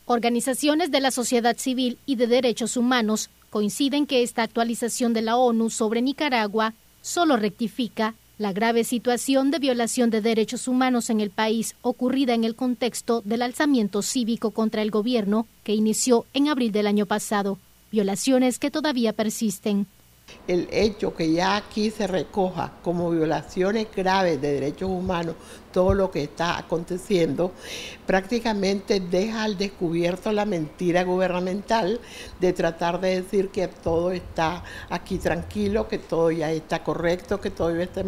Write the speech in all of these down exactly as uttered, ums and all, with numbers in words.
Organizaciones de la sociedad civil y de derechos humanos coinciden que esta actualización de la ONU sobre Nicaragua solo rectifica la grave situación de violación de derechos humanos en el país ocurrida en el contexto del alzamiento cívico contra el gobierno que inició en abril del año pasado, violaciones que todavía persisten. El hecho que ya aquí se recoja como violaciones graves de derechos humanos todo lo que está aconteciendo, prácticamente deja al descubierto la mentira gubernamental de tratar de decir que todo está aquí tranquilo, que todo ya está correcto, que todo ya está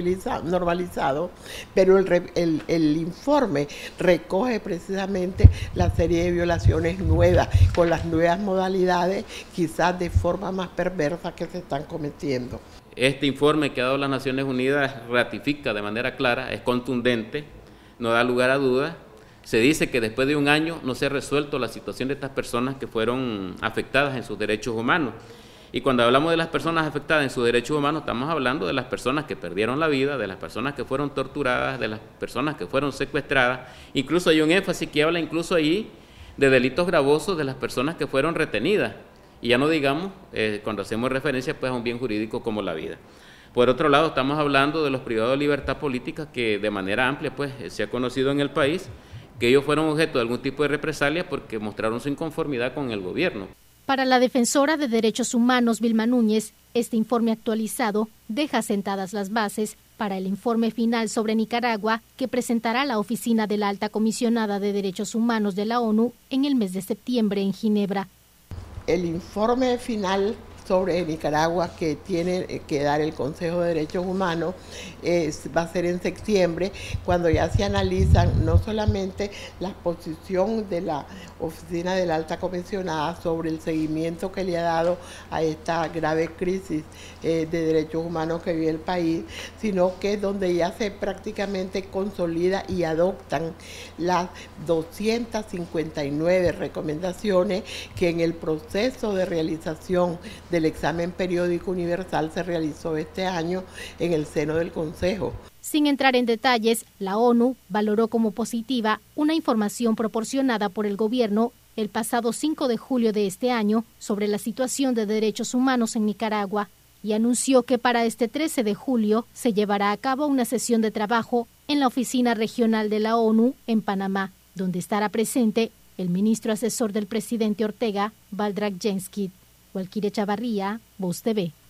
normalizado, pero el, el, el informe recoge precisamente la serie de violaciones nuevas, con las nuevas modalidades, quizás de forma más perversa que se están cometiendo. Este informe que ha dado las Naciones Unidas ratifica de manera clara, es contundente, no da lugar a dudas. Se dice que después de un año no se ha resuelto la situación de estas personas que fueron afectadas en sus derechos humanos. Y cuando hablamos de las personas afectadas en sus derechos humanos, estamos hablando de las personas que perdieron la vida, de las personas que fueron torturadas, de las personas que fueron secuestradas. Incluso hay un énfasis que habla incluso ahí de delitos gravosos de las personas que fueron retenidas. Y ya no digamos, eh, cuando hacemos referencia pues, a un bien jurídico como la vida. Por otro lado, estamos hablando de los privados de libertad política que de manera amplia pues, se ha conocido en el país que ellos fueron objeto de algún tipo de represalia porque mostraron su inconformidad con el gobierno. Para la defensora de derechos humanos, Vilma Núñez, este informe actualizado deja sentadas las bases para el informe final sobre Nicaragua que presentará la Oficina de la Alta Comisionada de Derechos Humanos de la ONU en el mes de septiembre en Ginebra. El informe final sobre Nicaragua que tiene que dar el Consejo de Derechos Humanos es, va a ser en septiembre, cuando ya se analizan no solamente la posición de la Oficina de la Alta Comisionada sobre el seguimiento que le ha dado a esta grave crisis eh, de derechos humanos que vive el país, sino que donde ya se prácticamente consolida y adoptan las doscientas cincuenta y nueve recomendaciones que en el proceso de realización de el examen periódico universal se realizó este año en el seno del Consejo. Sin entrar en detalles, la ONU valoró como positiva una información proporcionada por el gobierno el pasado cinco de julio de este año sobre la situación de derechos humanos en Nicaragua y anunció que para este trece de julio se llevará a cabo una sesión de trabajo en la Oficina Regional de la ONU en Panamá, donde estará presente el ministro asesor del presidente Ortega, Valdrak Jenskit. Walkiria Chavarría, Voz T V.